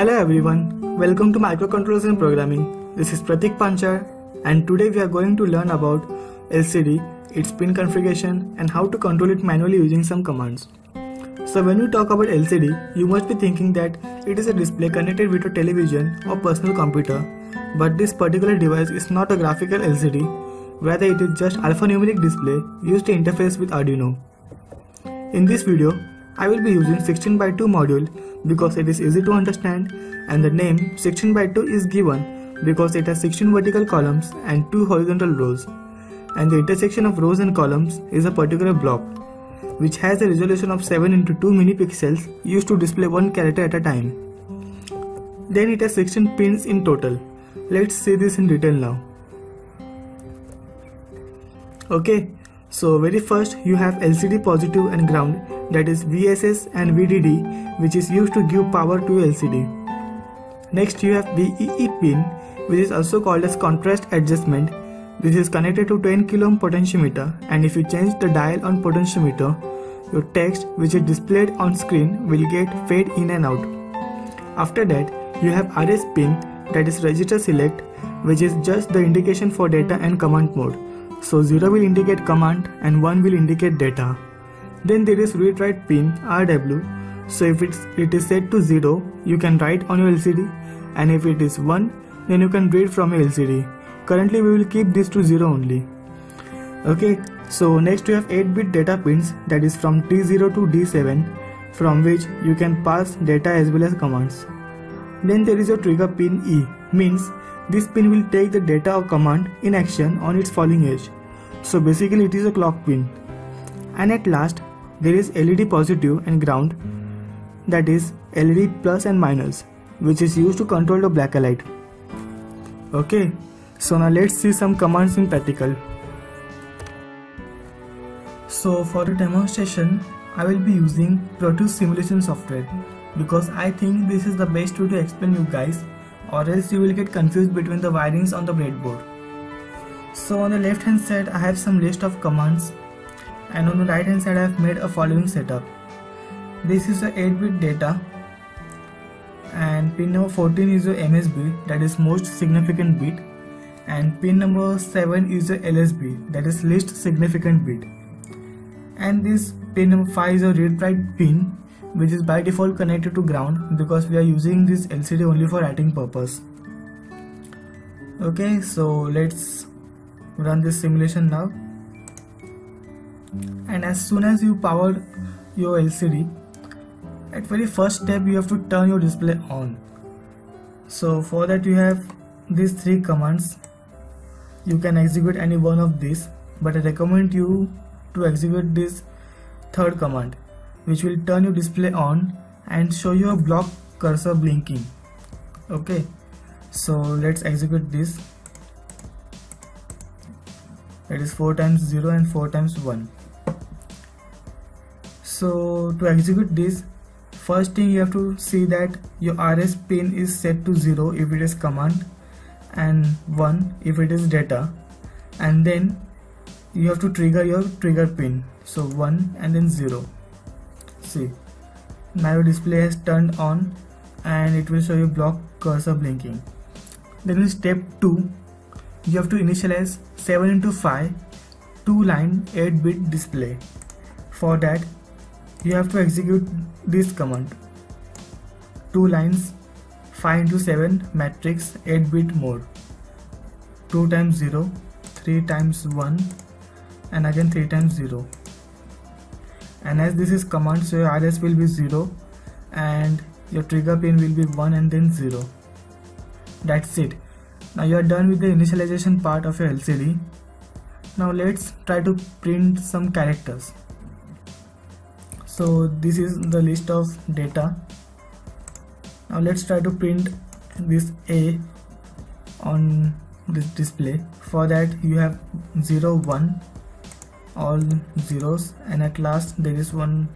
Hello everyone, welcome to Microcontrollers and Programming. This is Pratik Panchar and today we are going to learn about LCD, its pin configuration and how to control it manually using some commands. So when you talk about LCD, you must be thinking that it is a display connected with a television or personal computer, but this particular device is not a graphical LCD, rather it is just alphanumeric display used to interface with Arduino. In this video, I will be using 16x2 module because it is easy to understand, and the name 16x2 is given because it has 16 vertical columns and 2 horizontal rows, and the intersection of rows and columns is a particular block which has a resolution of 7x2 mini pixels used to display one character at a time. Then it has 16 pins in total. Let's see this in detail now. Okay, so very first you have LCD positive and ground, that is VSS and VDD, which is used to give power to LCD. Next you have VEE pin, which is also called as contrast adjustment. This is connected to 10 kΩ potentiometer, and if you change the dial on potentiometer, your text which is displayed on screen will get fade in and out. After that you have RS pin, that is register select, which is just the indication for data and command mode. So 0 will indicate command and 1 will indicate data. Then there is read write pin RW. So if it is set to 0, you can write on your LCD, and if it is 1, then you can read from your LCD. Currently we will keep this to 0 only. Okay, so next you have 8-bit data pins, that is from D0 to D7, from which you can pass data as well as commands. Then there is a trigger pin E, means this pin will take the data or command in action on its falling edge. So basically it is a clock pin. And at last there is LED positive and ground, that is LED plus and minus, which is used to control the black light. Okay, so now let's see some commands in practical. So for the demonstration, I will be using Pro Tools simulation software because I think this is the best way to explain you guys, or else you will get confused between the wirings on the breadboard. So on the left hand side I have some list of commands, and on the right hand side I have made a following setup. This is a 8-bit data, and pin number 14 is a MSB, that is most significant bit, and pin number 7 is a LSB, that is least significant bit, and this pin number 5 is a read write pin, which is by default connected to ground because we are using this LCD only for writing purpose. Okay, so let's run this simulation now. And as soon as you power your LCD, at very first step you have to turn your display on. So for that you have these 3 commands. You can execute any one of these, but I recommend you to execute this third command, which will turn your display on and show you a block cursor blinking. Okay, so let's execute this. That is 4 times 0 and 4 times 1. So to execute this, first thing you have to see that your RS pin is set to 0 if it is command and 1 if it is data, and then you have to trigger your trigger pin, so 1 and then 0. See, now your display has turned on and it will show you block cursor blinking. Then in step 2, you have to initialize 7x5 2-line 8-bit display. For that you have to execute this command: 2 lines 5x7 matrix 8-bit mode, 2 times 0, 3 times 1, and again 3 times 0. And as this is command, so your RS will be 0 and your trigger pin will be 1 and then 0. That's it. Now you are done with the initialization part of your LCD. Now let's try to print some characters. So this is the list of data. Now let's try to print this A on this display. For that you have 0, 1, all zeros, and at last there is 1.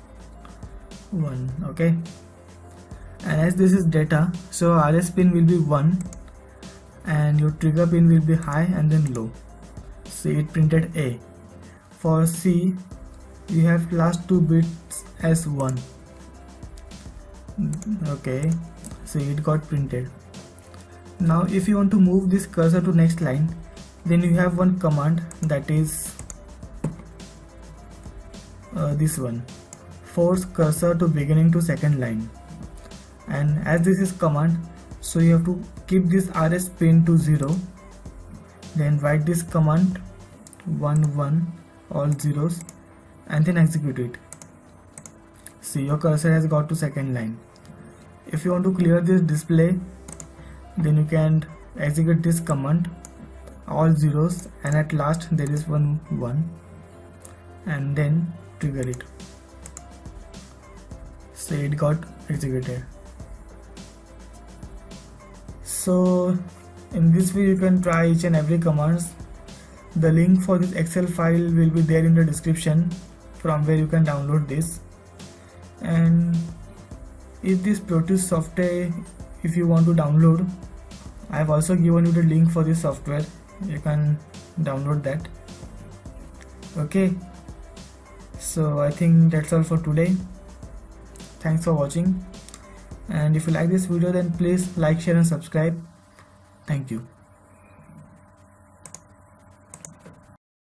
Okay, and as this is data, so RS pin will be 1 and your trigger pin will be high and then low. See, it printed A. For C you have last 2 bits as 1. Okay, See, it got printed. Now if you want to move this cursor to next line, then you have one command, that is this one, force cursor to beginning to second line. And as this is command, so you have to keep this RS pin to 0, then write this command 1 1 all zeros and then execute it. See, your cursor has got to second line. If you want to clear this display, then you can execute this command all zeros and at last there is 1 1 and then trigger it. So it got executed. So in this way you can try each and every commands. The link for this Excel file will be there in the description, from where you can download this. And if this Pro Tools software, if you want to download, I have also given you the link for this software. You can download that. Okay, so I think that's all for today. Thanks for watching, and if you like this video, then please like, share and subscribe. Thank you.